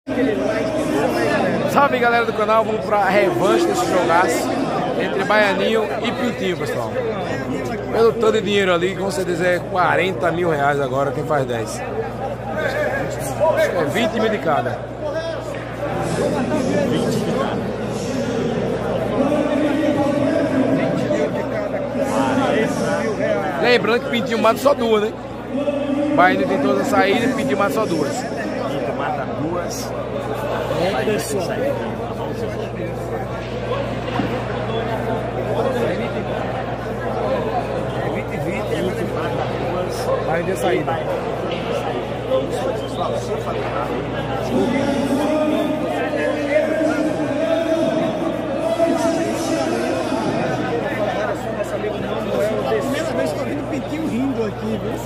Salve galera do canal, vamos para a revanche desse jogaço entre Baianinho e Pintinho, pessoal. Pelo tanto de dinheiro ali, com certeza é 40 mil reais agora, quem faz 10. É 20 mil de cada. Lembrando que Pintinho mata só duas, né? Baianinho tem todas as saídas e Pintinho mata só duas. Pintinho mata duas. É, pessoal. Vai de saída. Primeira vez que eu vi o Pintinho rindo aqui, viu?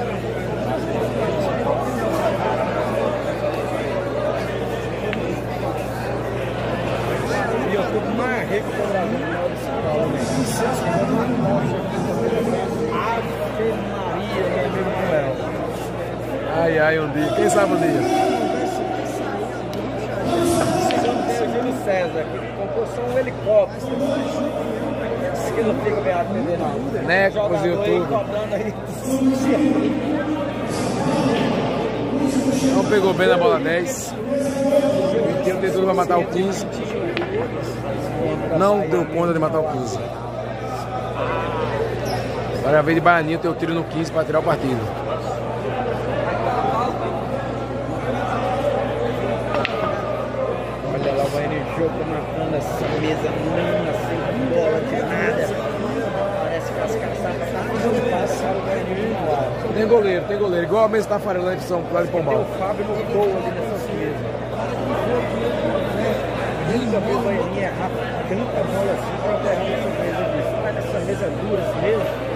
E eu tô mais rico que o Brasil de São Paulo, né? Ave Maria, meu amigo Manuel. Ai, ai, um dia. Quem sabe um dia? O Júlio César, que comprou só um helicóptero. Que não fica bem a TV, não. Neco, cozinhou tudo. Não pegou bem na bola 10. O Pintinho tentou pra matar o 15. Não deu conta de matar o 15. Agora a vez de Baianinho tem o tiro no 15 para tirar o partido. Olha lá, o Baianinho jogo matando essa mesa numa, sem bola de nada. Parece que as caçadas não passaram o Baianinho no ar. Tem goleiro. Igual a mesa da Tafarel lá de São Paulo de Pombal. O Fábio no gol ali nessas mesas. Nunca vi o Baianinho errar tanta bola assim para enterrar nessa mesa disso. Mas essa mesa é dura assim mesmo.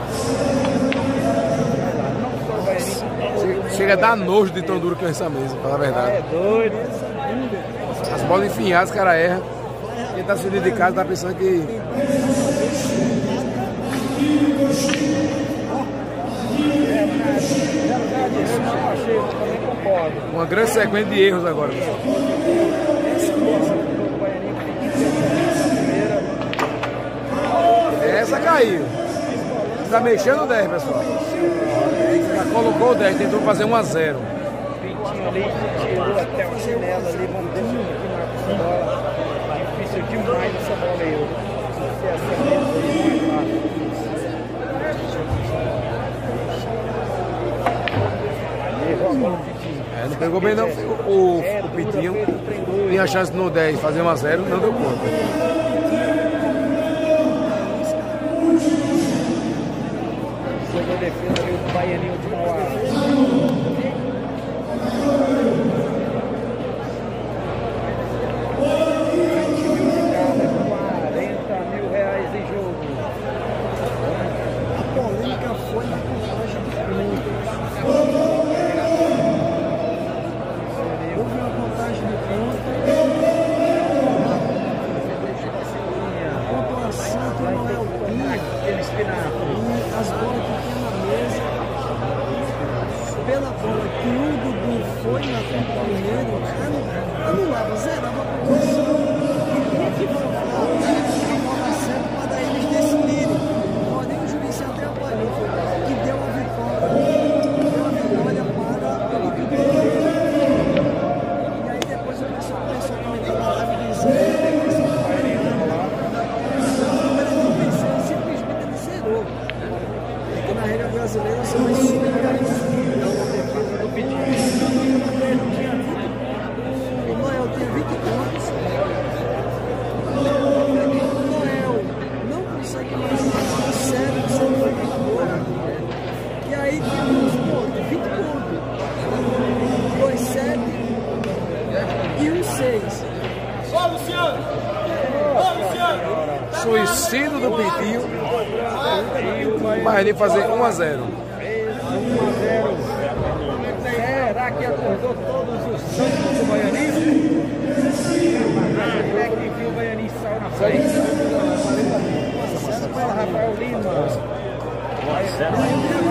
Não só o Baianinho. Chega a dar nojo de tão duro que é essa mesa, pra falar a verdade. É doido. As bolas enfinhadas, os caras erram. Quem tá saindo de casa tá pensando que... Uma grande sequência de erros agora, pessoal. Essa caiu. Tá mexendo o 10, pessoal. Já colocou o 10, tentou fazer 1 a 0. Pintinho ali, tirou até uma chinela ali, vamos deixar aqui na bola. Difícil demais essa bola aí. Se essa mesa aí mais fácil. Errou a bola do Pintinho. Não pegou bem não, o Pintinho tinha a chance no 10 fazer 1 a 0, não deu conta. Jogou defesa ali o Baianinho de Mauá. A polêmica foi na contagem de pontos. Houve uma contagem de pontos. A pontuação que não é o PIA. E as bolas que tinha na mesa. Pela bola que o Dudu foi na frente primeiro, anulava, zerava a pontuação. E que foi a bola certa para daí eles decidirem. Porém, o juiz se atrapalhou e deu a vitória para o Dudu. E aí depois o pessoal começou a comentar na live dizendo simplesmente ele zerou. Porque na regra brasileira só vai subir para isso. O Noel tinha 20 pontos. O Noel não consegue mais jogar sério, sem jogador. E aí temos 20 pontos. 2, 7 e 1, 6. Ó, Luciano! Ó, Luciano! Suicídio do Pintinho. Mas ele fazer 1 a 0. 1 a 0. Será que acordou todos os santos do Baianinho? Até que viu o Baianinho saiu na frente. Fala, Rafael Lima.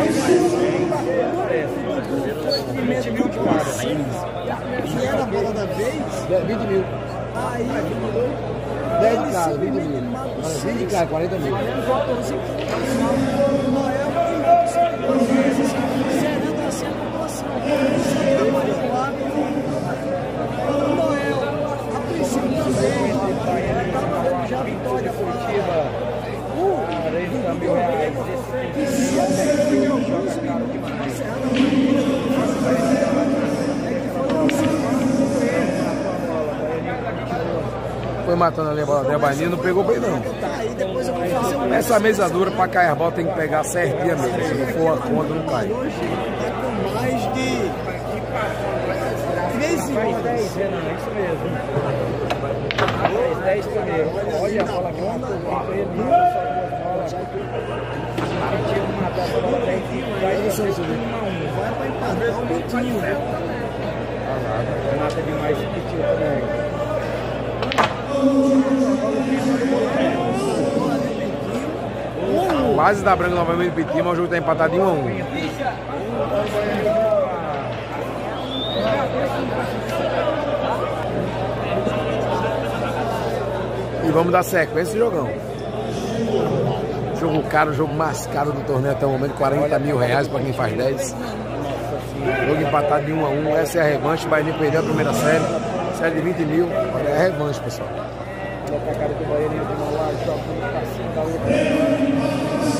Que era a bola da 20 mil. Aí, 10 de casa, 20 mil. 20 de casa, 40 mil. Noel serena da sua população. O Noel, a princípio também, estava já vitória Curitiba. 40 mil reais. Foi matando ali a bola da Bahia, não pegou bem não. Essa mesa dura para cair a bola tem que pegar certinho mesmo. Se não for a conta, não cai. Com mais de 3 Faz 10, Renan, isso mesmo. Faz 10 primeiro. Olha a bola agora, ele vai para empatar o Pintinho. mata demais esse Pintinho também. Quase dá branco novamente o Pintinho, mas o jogo está empatado em 1 a 1. E vamos dar sequência esse jogão. Jogo caro, jogo mais caro do torneio até o momento, 40 mil reais para quem faz 10. Jogo empatado de 1 a 1. Essa é a revanche. Bahia perdeu a primeira série. Série de 20 mil. Olha, é a revanche, pessoal. Olha pra cara do Bahia, de uma lá, joga pra cima da outra.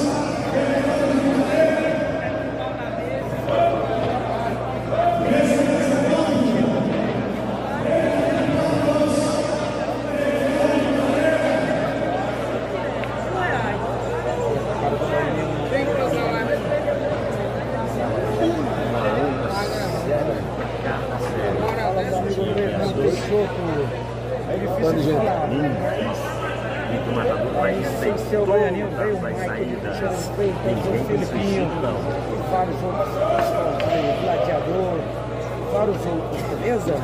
Quando, gente? Sem ser o Goianinho, veio o Michael de Pichas, veio o Filipinho, vários outros, o Gladiador, vários outros, beleza?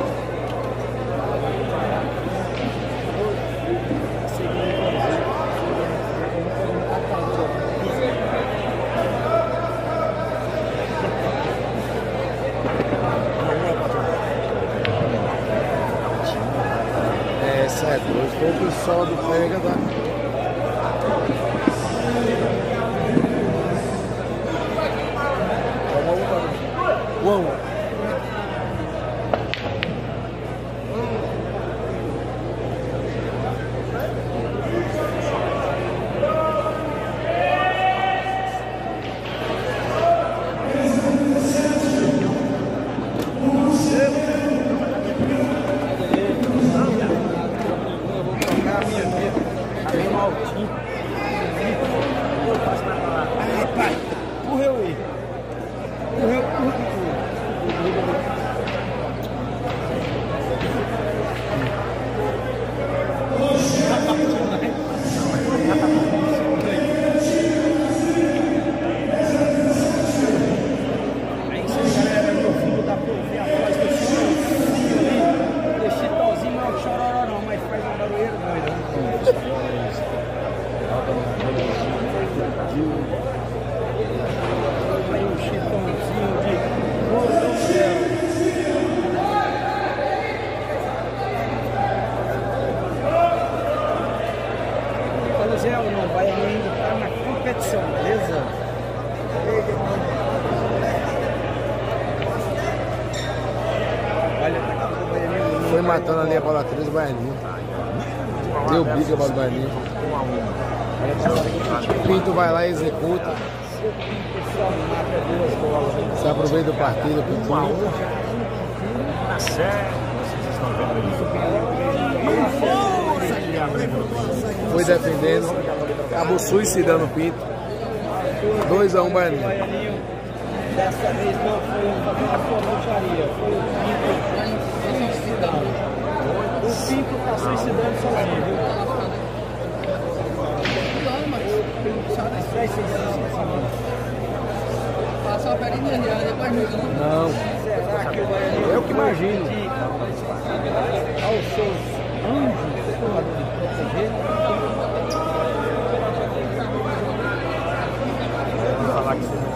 O pessoal do pega, tá? Vamos. Foi matando ali a bola 3 do Baianinho. Deu bica a bola do Baianinho. Pinto vai lá e executa. Se aproveita do partido, Pintinho. Foi defendendo. Acabou suicidando o Pinto. 2 a 1 Baianinho. Dessa vez não foi uma porcaria, foi o Pinto suicidado. O Pinto está suicidando sozinho, viu? Passou a perna depois não. Será que o Baianinho eu que imagino. Aos seus anjos para proteger? Vou falar que você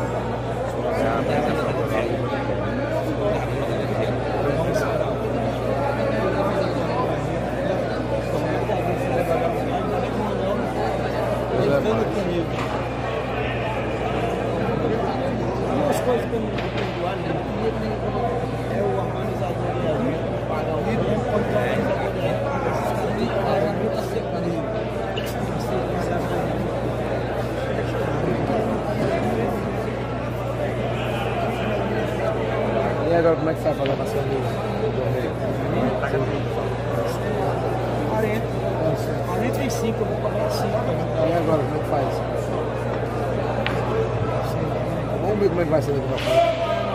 você vai fazer a vacina do torneio? 40. 45, eu vou cobrar 5. E agora, como é que faz? Vamos ver como é que vai ser daqui pra frente.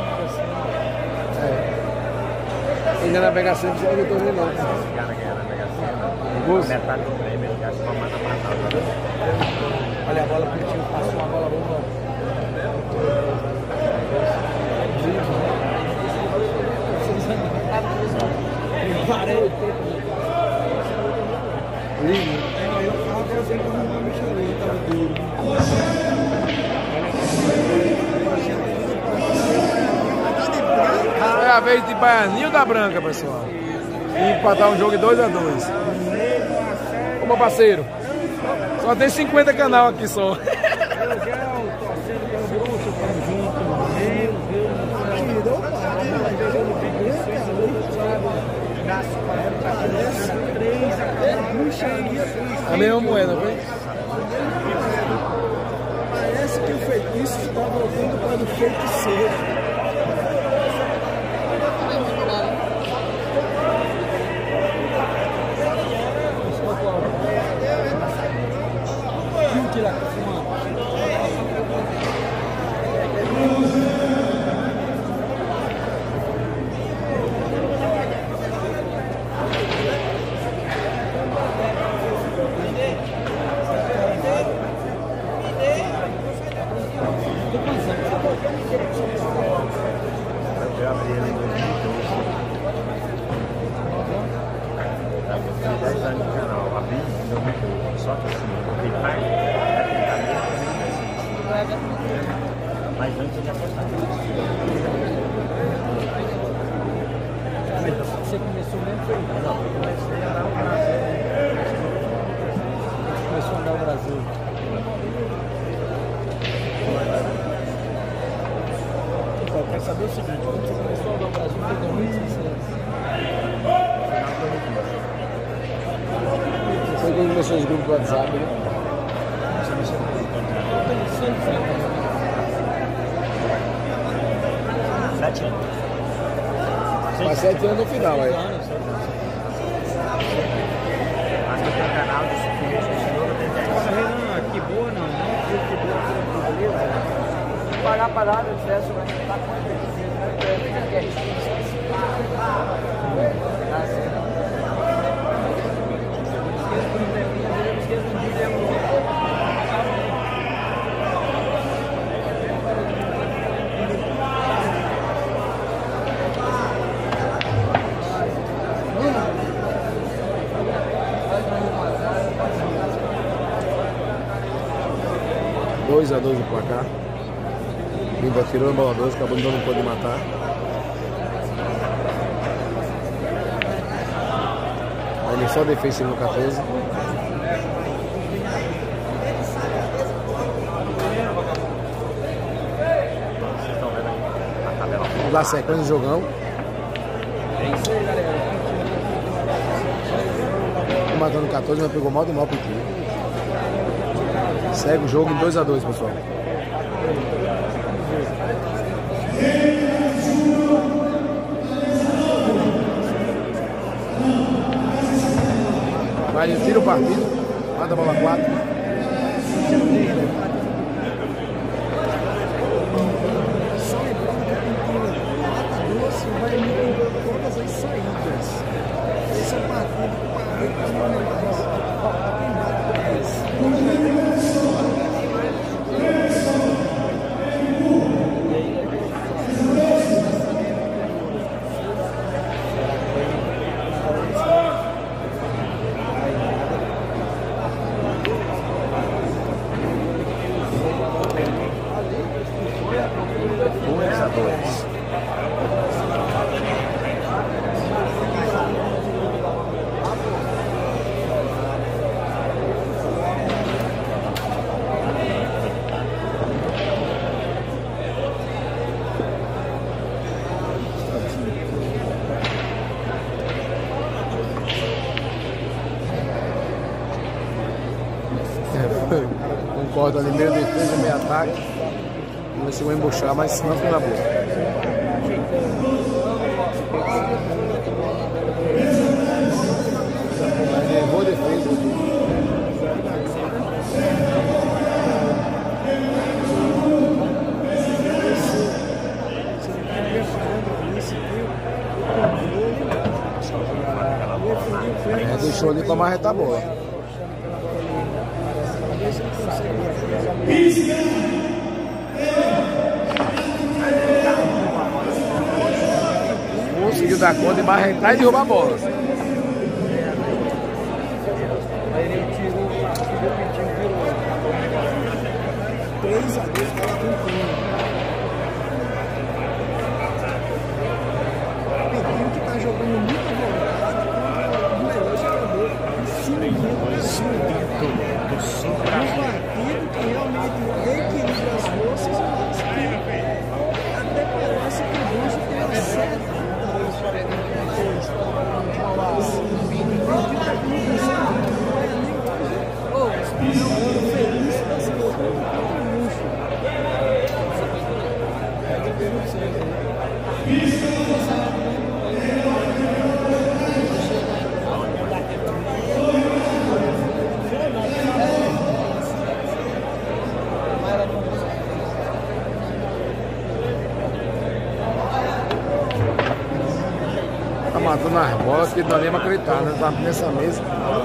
Ainda na Mega Sena, não do torneio não. Esse cara ganhar na Mega Sena, metade do prêmio, ele gasta pra matar. Olha a bola pro time, passou uma bola boa. Parei o tempo. Lindo. Eu tava fazendo como uma mexeria, tava duro. É a vez de Baianinho da Branca, pessoal. E empatar um jogo em 2 a 2. Ô meu parceiro, só tem 50 canal aqui só. A mesma moeda, foi? Parece que o feitiço está voltando para o feiticeiro. Eu abri ele em 2012. Eu tenho 10 anos de canal, abri em 2012. Só que assim, eu botei parte, mas antes eu já postava. Você começou mesmo? Foi? Não, eu comecei a andar no Brasil. Começou a andar no Brasil. Eu quero saber o seguinte, quando você começou a andar no Brasil, foi em 2016. Foi quando começou os grupos do WhatsApp, né? Sete anos. Faz 7 anos no final, aí. Mas eu tenho um canal de suficiente de cenoura, tem 10. Renan, que boa não, que boa, beleza? Pagar a parada, o excesso vai estar com ele. Dois a 2 no placar. Limpa tirou a bola 2, acabou de não pode matar. Aí só defesa no 14. Vamos dar sequência do jogão. Matando 14, mas pegou mal de mal pro time. Segue o jogo em 2 a 2, pessoal. Vai, tira o partido. Manda a bola 4. Só lembrando que mata duas e vai eliminando todas as saídas. Esse é o partido que parei para os menores. Quem mata 10. Concordo ali, meio defesa, meio ataque. Não chegou a embuchar, mas não foi na boa. frente. Deixou ali pra marretar a bola. Conseguiu dar conta de marretar e derrubar a bola. Aí ele tirou o partido, o Pintinho virou. 3-2 para o Pintinho. Pintinho que tá jogando muita vontade, o melhor jogador. Um partido que realmente equilibra as forças, mas que até parece que o Bucho tem acerto. Tá matando as bolas que não dá nem pra acreditar, né? Tá nessa mesa.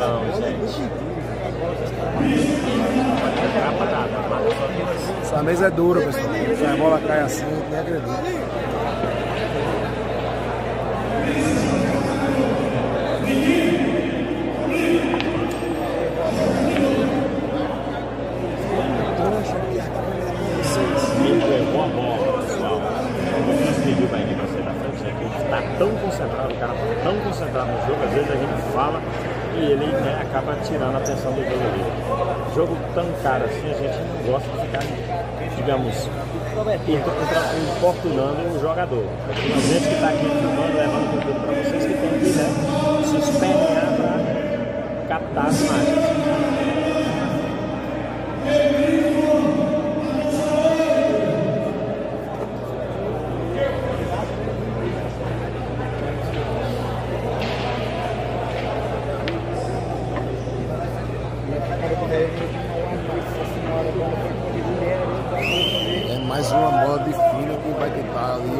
Essa mesa é dura, pessoal. Se a bola cai assim, nem acredito. Tão concentrado, o cara tá tão concentrado no jogo, às vezes a gente fala e ele, né, acaba tirando a atenção do jogo ali. Jogo tão caro assim, a gente não gosta de ficar, digamos, importunando o jogador. A gente que está aqui filmando, levando conteúdo para vocês que tem que, né, se espernear para captar as imagens. É mais uma bola de fino que vai tentar ali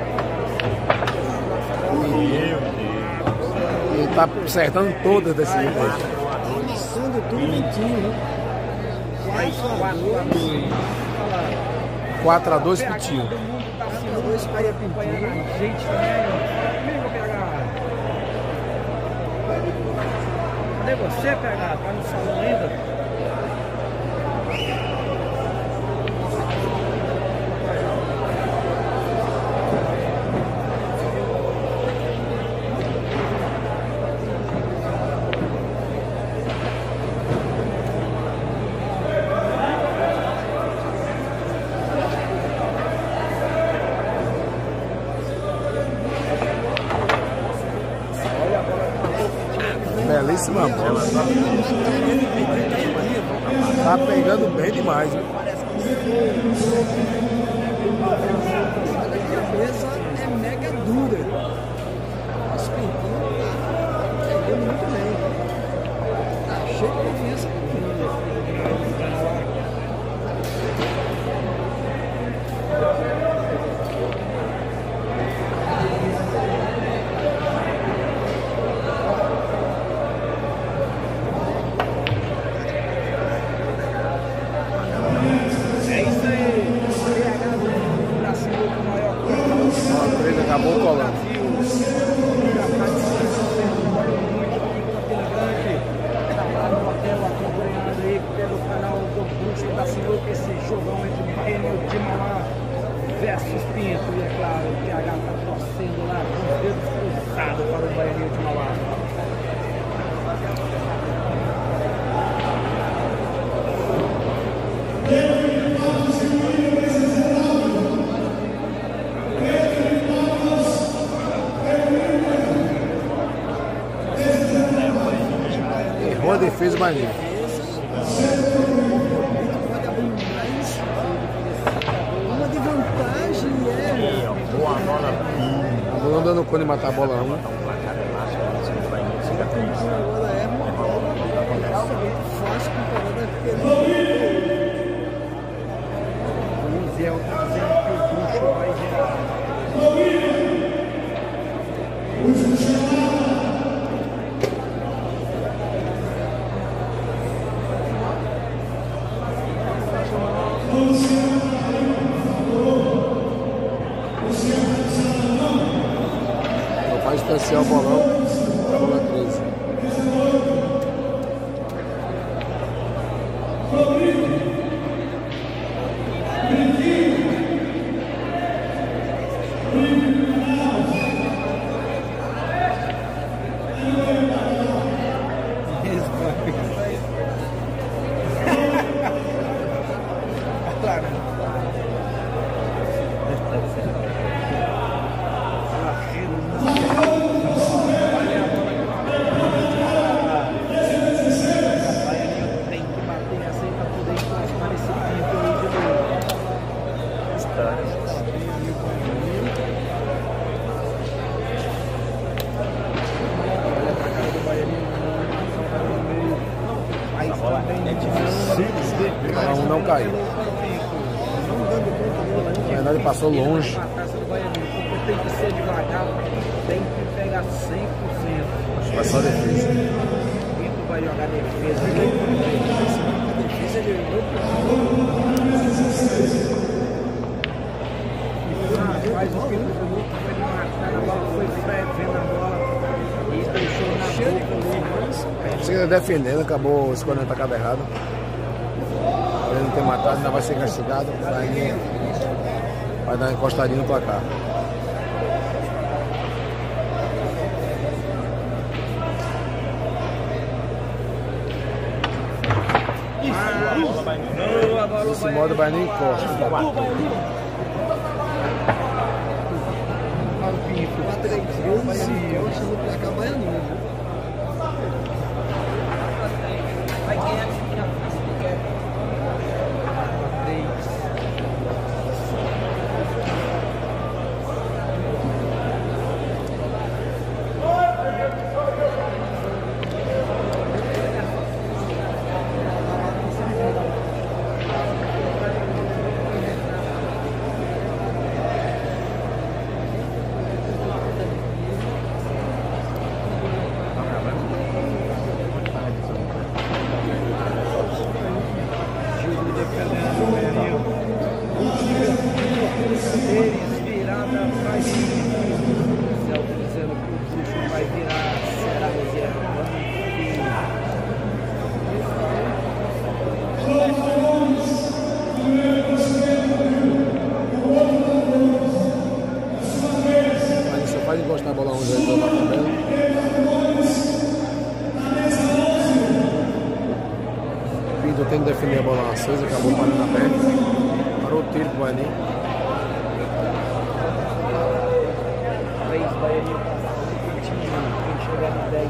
ele tá acertando todas desse jeito. Começando tudo Pintinho, né? 4-2 Pintinho. 4-2 para Pintinho. Gente, comigo, PH. Cadê você, PH? Tá no salão ainda? Belíssima bola. Tá pegando bem demais. Viu? A cabeça é mega dura. Esse Pintinho tá pegando muito bem. Tá cheio de confiança. Acabou colando. Pelo canal do Bucho da Sinuca, esse jogão entre Daniel de Mauá versus Pinto. E é claro, o PH está torcendo lá com os dedos cruzados para o Daniel de Mauá. Errou a defesa magnífica. Uma de vantagem é. Boa bola. Não dando conta de matar a bola não. Agora é uma bola fácil comparada àquele. O Zé está dizendo que o Bucho vai gerar. Para um não cair. Na verdade passou longe. Tem que ser devagar, tem que pegar 100%. Vai só defesa. Quem vai jogar defesa? A defesa ele faz o que foi matar na bola, foi vendo a bola e deixou na boca. Você defendendo, acabou escolhendo a tacada errada. Ele não ter matado, ainda vai ser castigado. Vai dar uma encostadinha no placar. Nesse modo vai nem encosta. 4-13, eu acho que o placar baianinho. Pode encostar a bola onde ele está na tabela. Pinto tem que defender a bola acesa, acabou parando aberto. Parou o tiro pro Baianinho. 3 Baianinho quem chegar no 10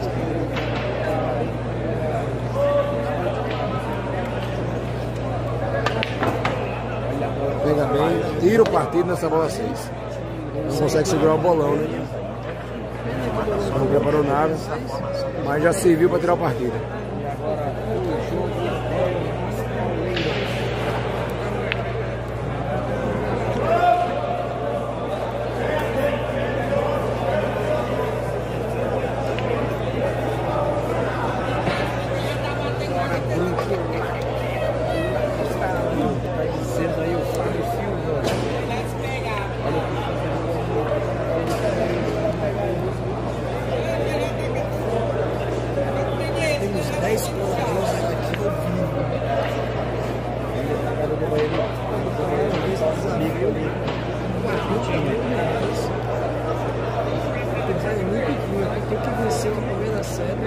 Pega bem, tira o partido nessa bola 6. Não consegue segurar o bolão, né? Não preparou nada, mas já serviu para tirar o partido. Tem que vencer uma primeira série.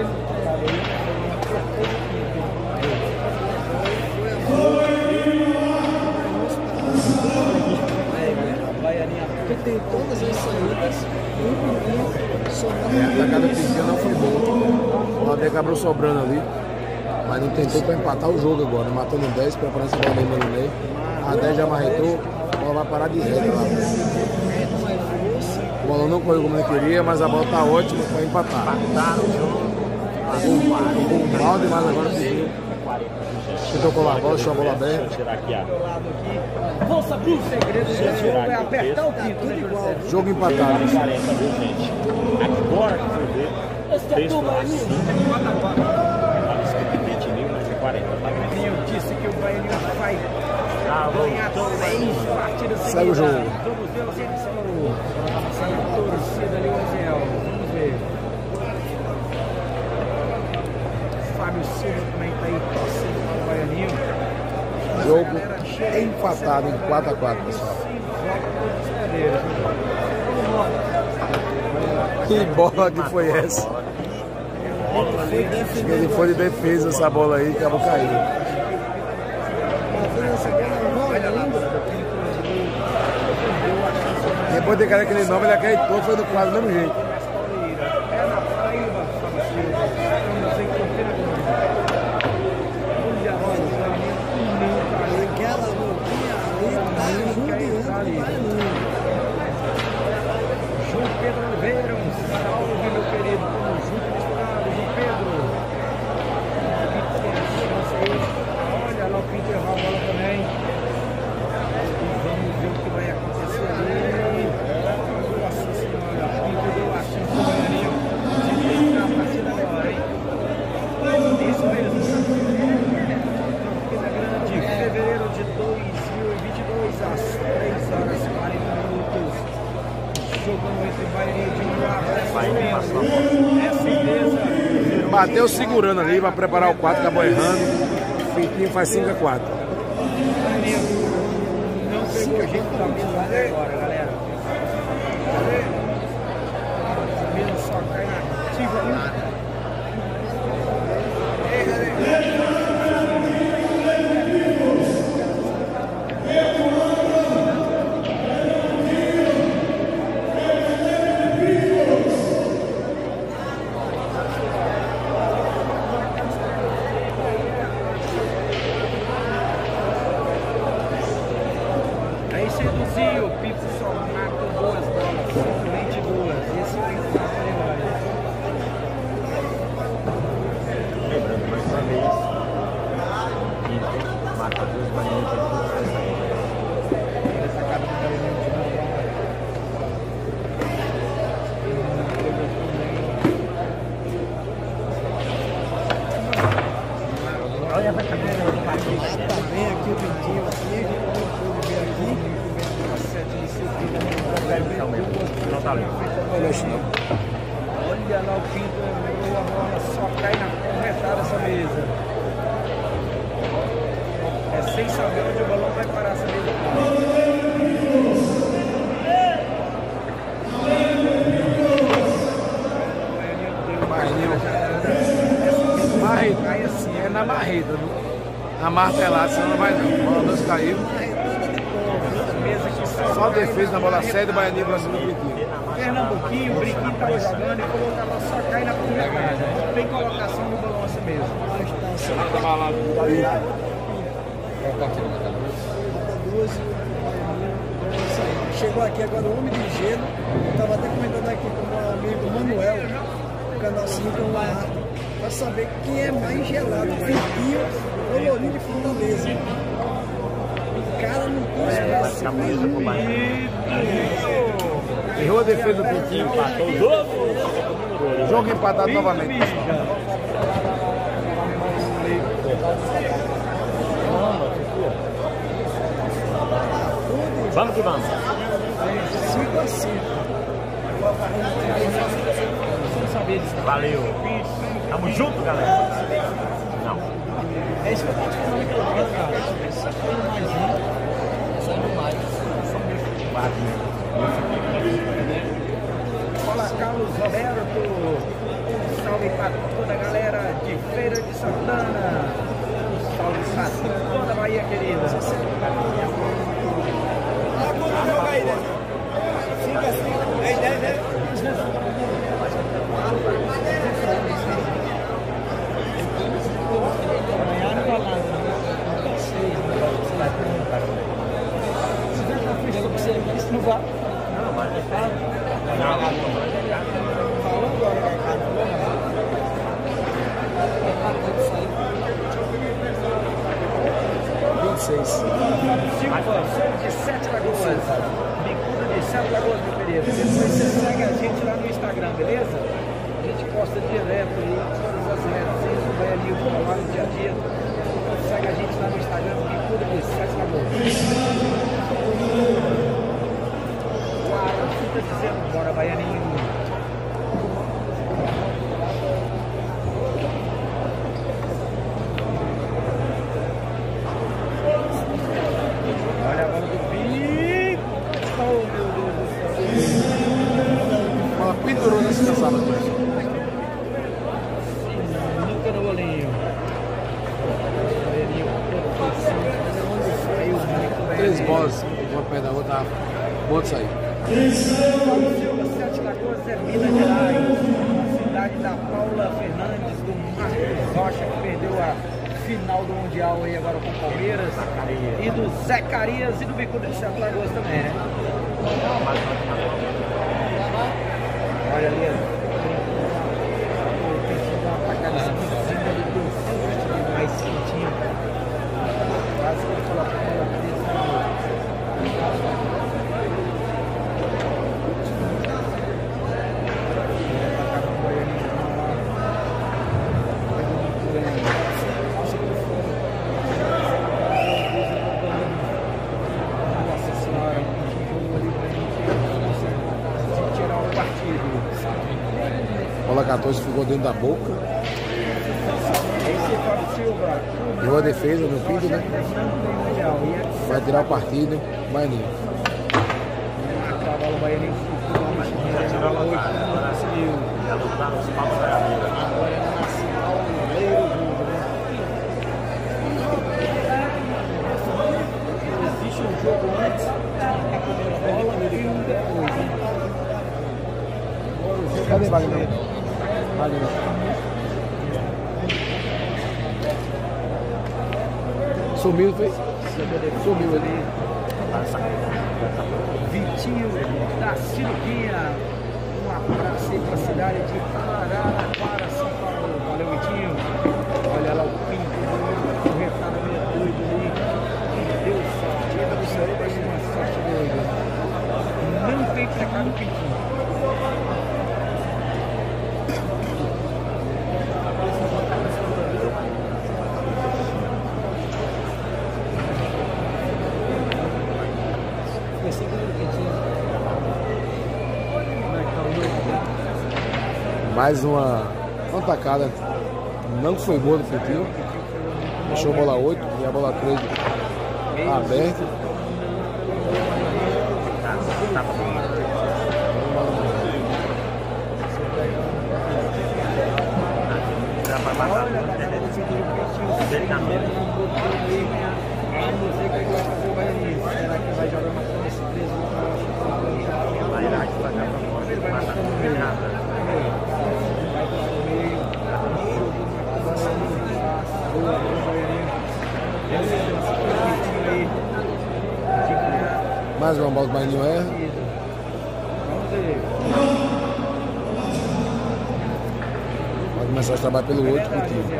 Porque tem todas as saídas, só A tacada Pintinho não foi boa. O Adé acabou sobrando ali, mas não tentou para empatar o jogo agora. Matando 10, preparando essa bola no meio. A Adé já marretou, a bola vai parar de reta lá. O bola não correu como ele queria, mas a bola tá ótima para empatar. Ficou um balde, mas agora pediu. Tentou colar a bola, deixou a bola aberta. Deixa eu tirar aqui, ó. Vamos saber o segredo do jogo, é apertar o pinto, tudo igual. Jogo empatado. 40, viu, gente? Agora que foi ver, o texto lá assim, estava escrito 20 mil, mas é 40, tá? Eu disse que o Baianinho vai ganhar 3 partidas seguidas. Segue o jogo. Vamos ver o que eles são. Sai a torcida ali, o Aziel. Vamos ver. Fábio Silva também está aí torcendo para o Baianinho. Jogo empatado em 4-4, pessoal. Que bola que foi essa? Ele foi de defesa essa bola aí, acabou caindo. Depois de cair aquele nome, ele acreditou, foi do quadro do mesmo jeito. Aquela roupinha ali tá judiando. João Pedro Oliveira, um salve, meu querido, tamo junto no estado, João Pedro. Olha lá o Pinto errou a bola Bateu segurando ali para preparar o 4, acabou errando. O Pintinho faz 5 a 4. Não pegou o jeito da mesa até agora, galera. A mesa só cai na ativa ali. Aí seduziu, o Pipo só mata boas bolas, simplesmente boas. Esse é o fato agora. Lembrando mais uma vez, Pipo mata 2 baianinhos para todos os sair. Essa cara do Baianinho de novo. Olha pra cabeça do Patrick. Também aqui o Pintinho aqui. Pude ver aqui. Não tá limpo. Olha lá o Pinto, a bola só cai na corretada dessa mesa. É sem saber onde o balão vai parar essa mesa. Marreta, aí assim, é na marreta, na martelada, senão não vai não. A bola não caiu. Mesa que Só defesa na bola séria do Baianinho pra cima do Pintinho. Pernambuquinho, o Brinquinho tava jogando e falou que ela só cai na corretada. Não tem colocação no balão assim mesmo. Chegou aqui agora o Homem de Gelo. Eu estava até comentando aqui com o meu amigo Manuel, do canal 5 para saber quem é mais gelado, Pintinho ou Lourinho de Fortaleza. O cara não tem espaço nenhum. Errou a defesa do Pintinho. Empatou o jogo. Jogo empatado novamente. Vamos que vamos. 5 a 5. Valeu. Tamo junto, galera. Não. É isso que eu estou te falando que eu quero, cara. Saindo mais. Olá, Carlos Roberto. Salve para toda a galera de Feira de Santana. Salve para toda a Bahia querida. Fica assim. 10, 10, 10. Não vai. Não, mas Silva, somos de 7 Lagoas. Bicuda de 7 Lagoas, meu querido. Depois você segue a gente lá no Instagram, beleza? A gente posta direto aí todas as resenhas do Baianinho que tá lá no dia a dia. Segue a gente lá no Instagram, Bicuda de 7 Lagoas. Uau, você tá dizendo, bora Baianinho. Olha a bola do Pinto. Oh, meu Deus do céu. Bola pendurou nesse cansado. Nunca no golinho. Saiu muito bem. 3 bolas, uma perto da outra, boa de sair. Paulo Silva, 7 Lagoas é Minas Gerais. Cidade da Paula Fernandes, do Marcos Rocha, que perdeu a final do Mundial aí agora com o Palmeiras. E do Zacarias e do Bicuda de 7 Lagoas também, né? Olha ali, uma tacada ali, deu mais quentinho. Quase que ele colocou a bola na Nossa senhora, que jogo ali pra gente tirar o partido. Bola 14 ficou dentro da boca. Deu a defesa no Pinto, né? Vai tirar o partido, Baianinho. Cavalo Baianinho Já tirou a lugar, agora já lutaram os palmas da galera. Agora é na nacional, leiro o jogo, né? Existe um jogo antes da primeira bola e um depois, né? Cadê Wagner? Wagner. Sumiu, foi? Sumiu ali. Vitinho da Silvinha. Um abraço aí para a cidade de Araraquara, São Paulo. Valeu, Vitinho. Olha lá o Pinto, o retalho meio doido ali. Que Deus sorte. Isso aí vai ser uma sorte doida. Não tem pecado Pintinho. Mais uma tacada. Não foi boa do Pintinho. Deixou a bola 8 e a bola 3 aberta. Será que vai jogar uma surpresa? Mais uma bola do Baianinho erra. Vai começar a trabalhar pelo 8 Pintinho.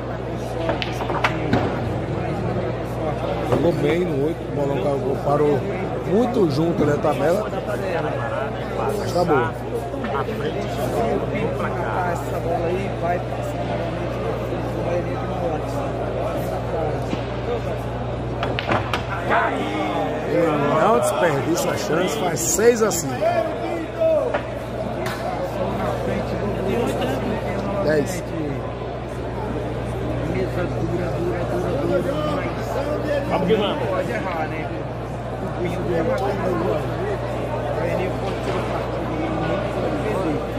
Jogou bem no 8, o bolão parou muito junto na tabela. Mas tá boa. A frente do placar. Essa bola aí vai passar novamente na frente do Baianinho de Ele não desperdiça a chance, faz 6-5. 10. Mesa dura, mas Vamos que vamos. pode errar, né? O punho do o Baianinho pode ter o partido, ele não pode perder.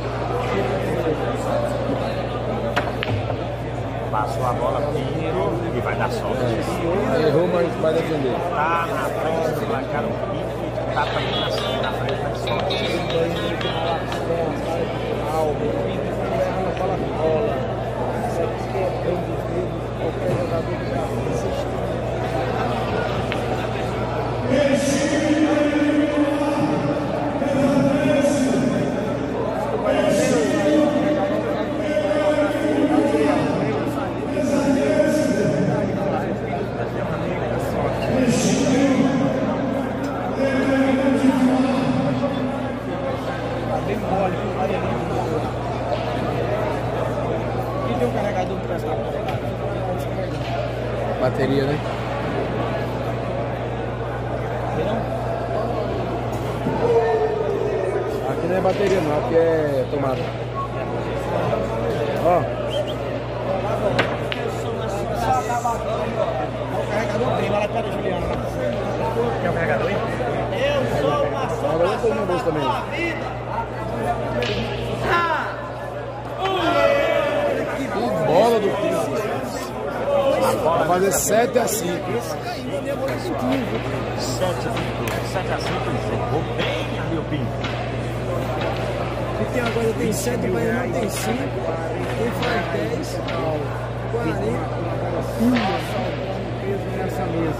Passou a bola, Pinto. E vai dar sorte. Errou, mas vai defender. Tá na frente do placar o Pinto e tá também na frente da sorte. Qualquer jogador que está bateria, né? Aqui não é bateria não, aqui é tomada. Ó. o carregador tem, vai lá para Juliana. Quer o carregador aí? Eu sou uma Agora eu tô no bolso também. Que bola do Pinto. Vai fazer 7 a 5. 7 a 5, jogou bem ali o Pinto. E tem agora tem 7, vai não tem 5, quem faz 10, 40, peso nessa mesa.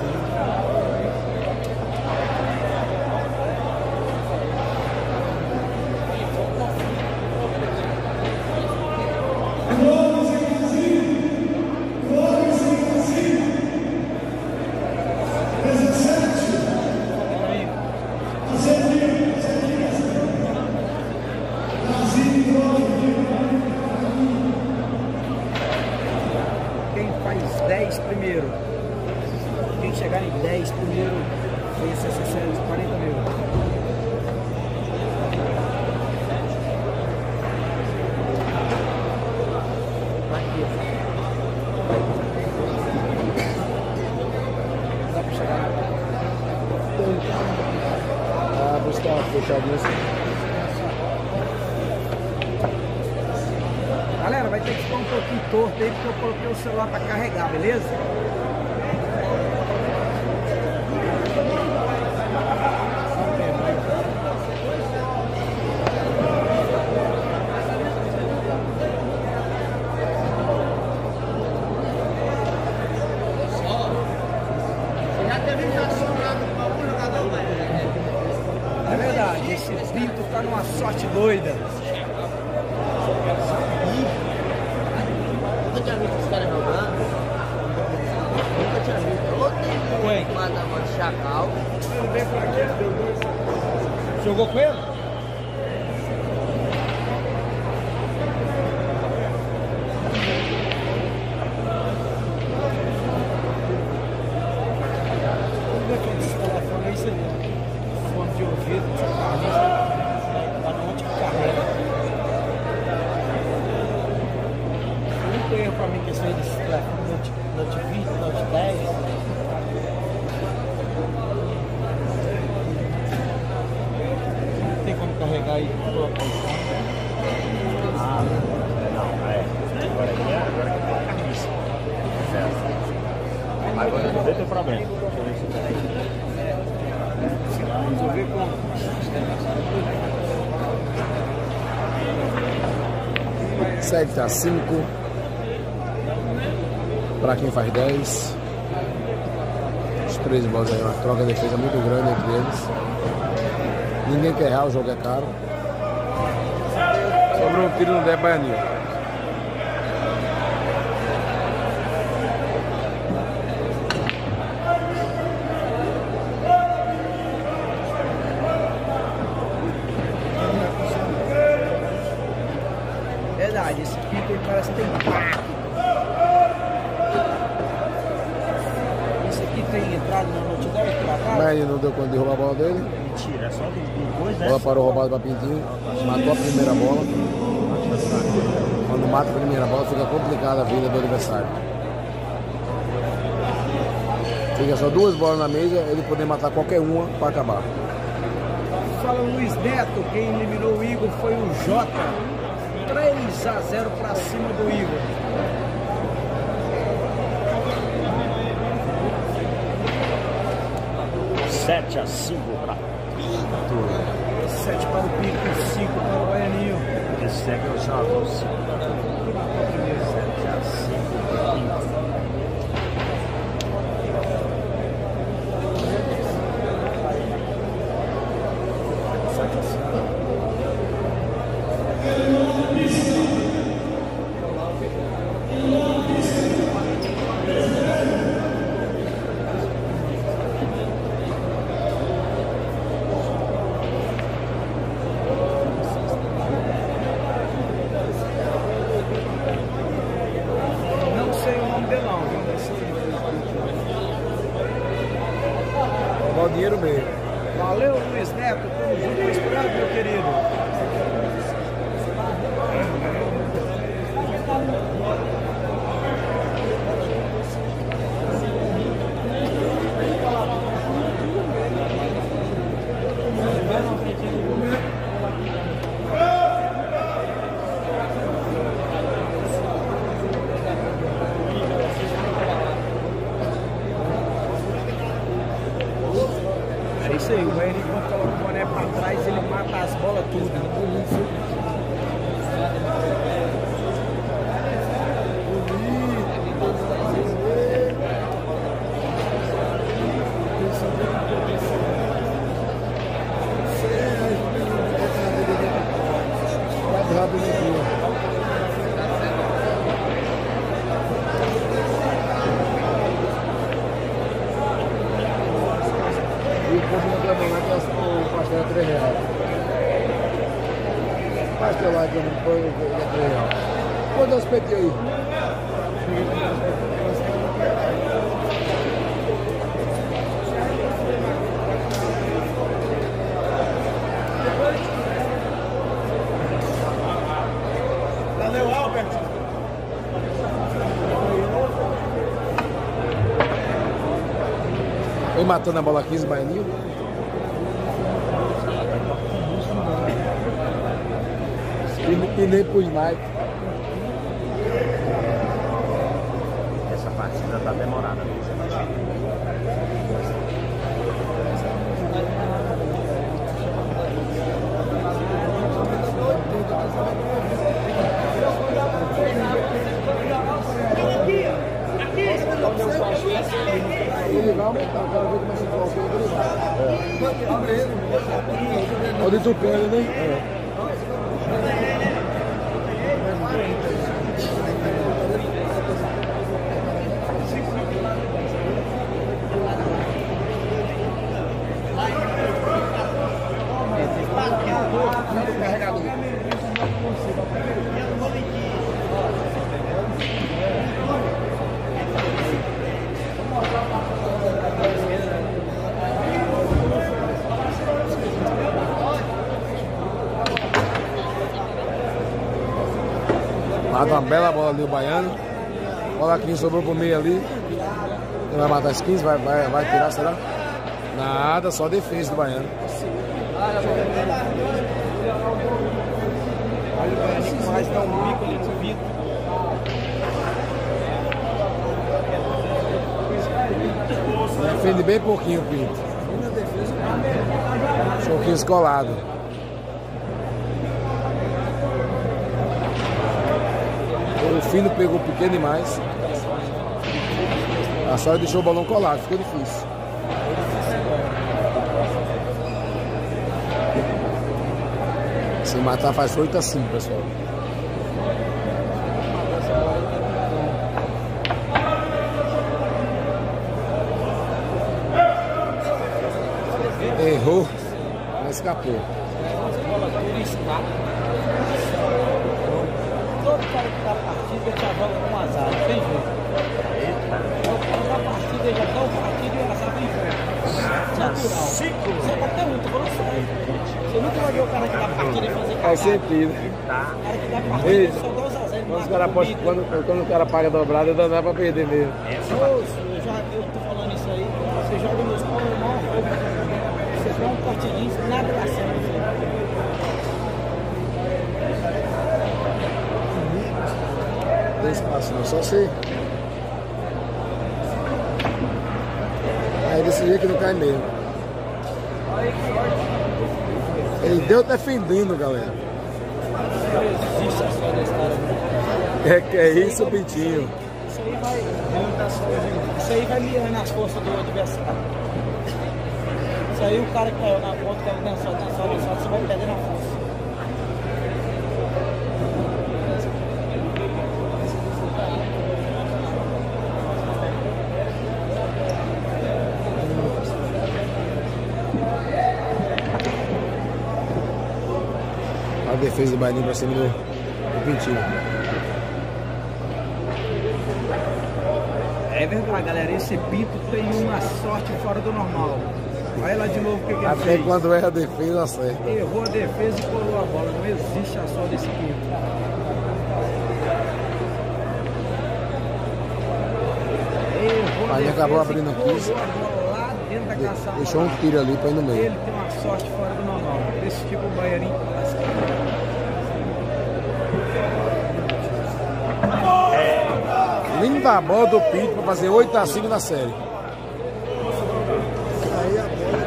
Quem faz 10 primeiro, quem chegar em 10 primeiro, vence essa série de 40 mil. Dá pra chegar na Ah, buscar fechadinho assim. Galera, vai ter que ficar um pouquinho torto aí porque eu coloquei o celular para carregar, beleza? É verdade, esse Pinto tá numa sorte doida. Nunca tinha visto esse cara jogando. Nunca tinha visto. Ontem, mandava Chacal. Jogou com ele? Fone de ouvido, tá no último carrega. O único erro pra mim que esse telefone Note 20, Note 10. Não tem como carregar e colocar o som. Ah, não, agora aqui é a carniça. Agora não tem problema. Deixa eu ver se tem. Resolver como? 7 a 5. Para quem faz 10. Os 13 bolas aí, uma troca de defesa muito grande entre eles. Ninguém quer errar, o jogo é caro. Sobrou um tiro no Dé Baianinho. Verdade, esse Pinto parece que tem impacto. Esse aqui tem entrado na Note 10 pra cá. Mas ele não deu conta de roubar a bola dele. Mentira, é só depois A bola parou roubada para Pintinho. Matou a primeira bola. Quando mata a primeira bola, fica complicada a vida do adversário. Fica só 2 bolas na mesa, ele poder matar qualquer uma para acabar. Fala o Luiz Neto, quem eliminou o Igor foi o Jota. 3 a 0 para cima do Igor. 7-5 para Pinto. 7 para o Pinto, 5 para o Baianinho. Que segue os jogos. 7-5 para Pinto. Não sei o nome dele não, viu? Dá o dinheiro mesmo. Valeu, Luiz Neto, tamo junto, obrigado, meu querido. É isso aí, o Baianinho quando coloca o boné pra trás, ele mata as bolas tudo. Rápido aqui. E o povo não quer mandar que o pastel é R$3. Pastel lá que eu não põe é R$3. Quanto é os petinhos aí? Valeu, Albert. Vem matando a bola 15, Baianinho. E nem pro sniper. Essa partida tá demorada. Ele vai aumentar, o cara vê como é que ele vai. Olha o do pé, né? Mata uma bela bola ali o Baiano. Bola aqui sobrou pro meio ali. Ele vai matar as 15, vai tirar, será? Nada, só defesa do Baiano. Olha o Baianinho mais dá um bico ali no Vitor. Defende bem pouquinho o Pinto. Choquinho escolado. O Fino pegou pequeno demais. A sorte deixou o balão colado, ficou difícil. Se matar faz 8-5, pessoal. Errou, mas escapou. Todo cara que dá partida já joga com azar, não tem jeito. O cara da partida já dá o partido e o azar vem junto. Natural. Você tá até muito, falando sério. Você nunca vai ver o cara que dá partida e fazer cagada. Faz sentido. O cara que dá partida só dá os azar. Quando o cara paga dobrado, não dá pra perder mesmo. Eu tô falando isso aí. Você joga nos pau normal, você dá um partidinho, nada dá certo. Não tem espaço não, só se... Aí desse jeito que não cai mesmo. Ele deu defendendo, galera. Existe a só desse cara. Que é isso, Pintinho? Isso aí vai mirando as forças do adversário. Isso aí o cara que caiu na ponta, que é o dançado, você vai perder na força. A defesa do Baianinho pra cima do Pintinho. É verdade, galera. Esse Pinto tem uma sorte fora do normal. Vai lá de novo o que ele Até fez. quando erra a defesa, acerta. Errou a defesa e colou a bola. Não existe a sorte desse Pinto. Errou Aí a acabou defesa abrindo e aqui. colou a bola lá dentro da caçada. Deixou um tiro ali pra ir no meio. Ele tem uma sorte fora do normal. Esse tipo o Baianinho. Linda a bola do Pinto pra fazer 8-5 na série. Aí a bola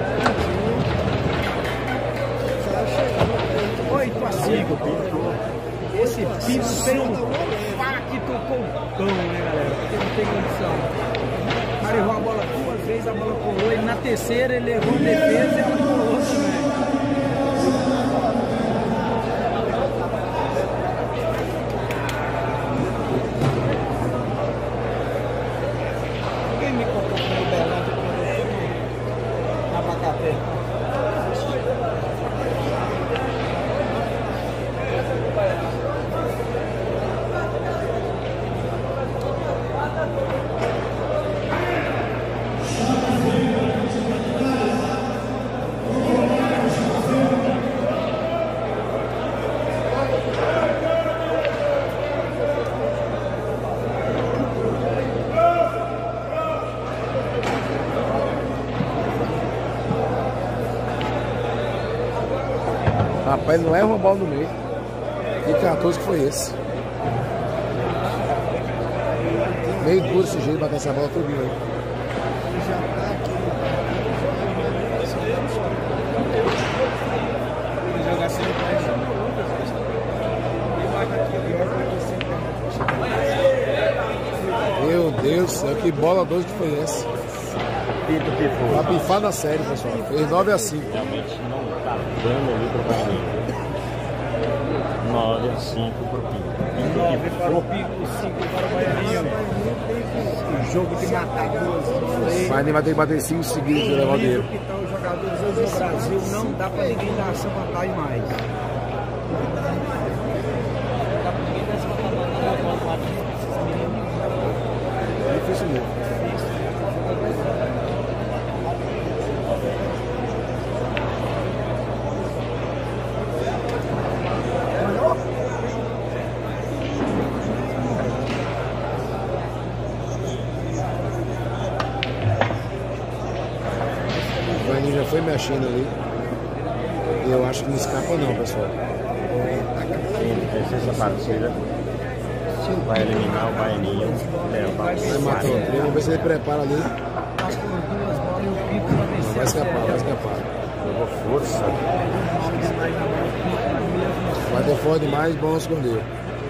é 8-5, Pinto. Esse Pinto tem um pacto com o cão, né, galera? Porque não tem condição. O cara errou a bola 2 vezes, a bola colou. E na terceira ele errou a defesa e ela colou também. Quem me contou com o Belândia na Abacate? Rapaz, ele não erra uma bola no meio. Que 14 que foi esse? Meio duro esse jeito de bater essa bola tudinho aí. já tá aqui. Jogar sem Meu Deus do céu, que bola doida que foi essa? Pinto pifou. Pra pifar na série, pessoal. Fez 9-5. Realmente não tá dando ali pro Bahia. 9-5 pro Pinto. 9 para o Pico, 5 para o Baianinho. Jogo de matadores. Mas nem vai ter que bater 5 seguidos de levar o dinheiro. Que estão os jogadores hoje no Brasil, não dá para ninguém dar essa vantagem mais. É difícil mesmo. O Vaninho já foi mexendo ali. E eu acho que não escapa não, pessoal. Essa partida vai eliminar o Baianinho. Vai matar o trem, vamos ver se ele prepara ali. Tá por 2 bolas e o Pico para vencer Vai a série. escapar, vai escapar. Jogou força. Vai ter forte demais, bom esconder.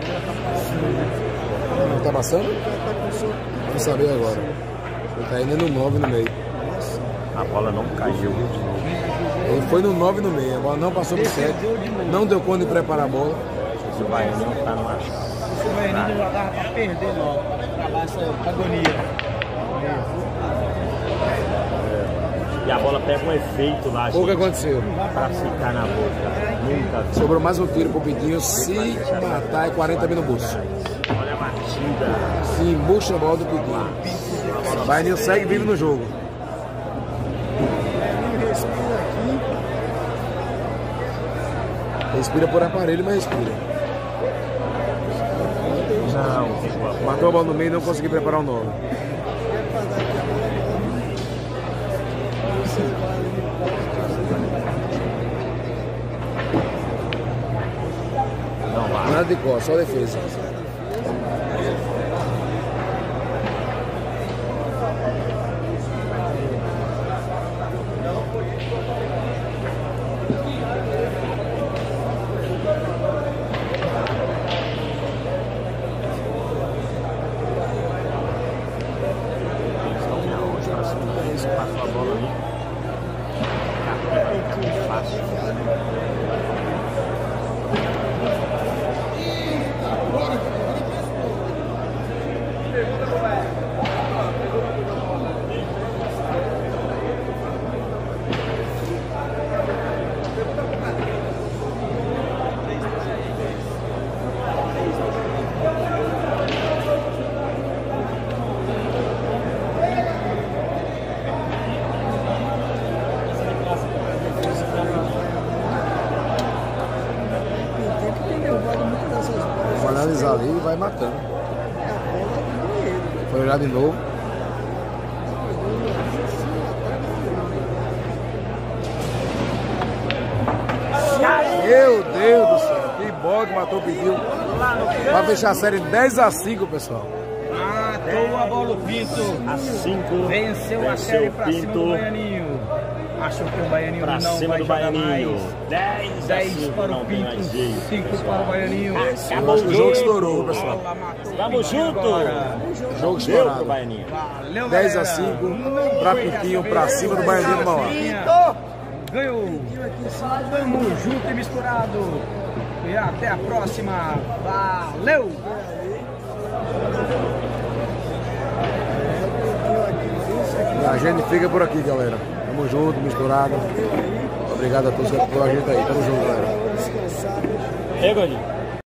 Ele tá passando? Vamos saber agora. Ele tá indo no 9 no meio. A bola não caiu. Ele foi no 9 no meio, a bola não passou pro 7. Não deu conta de preparar a bola. O Baianinho tá numa Se o Baianinho jogava para perder logo, para acabar essa agonia. E a bola pega um efeito lá, O que gente, aconteceu? pra ficar na boca. Nunca vi. Sobrou mais um tiro pro Pintinho. Se matar é 40 mil no bolso. Olha a batida. Se embucha a bola do Pintinho. Baianinho segue vivo no jogo. Respira aqui. Respira por aparelho, mas respira. Não, Matou a bola no meio e não conseguiu preparar o 9. não vai. Nada de cor, só defesa. passou a bola ali. Cartão fácil. Vou analisar ali e vai matando. Foi olhar de novo. Meu Deus do céu, que bola que matou o Pintinho. Vai fechar a série 10-5, pessoal. Matou a bola o Pinto. A 5. Venceu a série pra cima do Baianinho. Achou que o Baianinho pra não cima vai do jogar Baianinho. mais. 10 para o Pinto, 5 para o Baianinho. Eu acho que o jogo estourou, pessoal. Vamos junto. Jogo Deu pro estourado. Baianinho. Valeu, 10-5 pra Pintinho, pra cima do Baianinho do Mauá. Ganhou. Vamos junto e misturado. E até a próxima. Valeu! E a gente fica por aqui, galera. Tamo junto, misturado. Obrigado a todos que apoiam a gente aí. Tamo junto, galera. Ei, Godinho.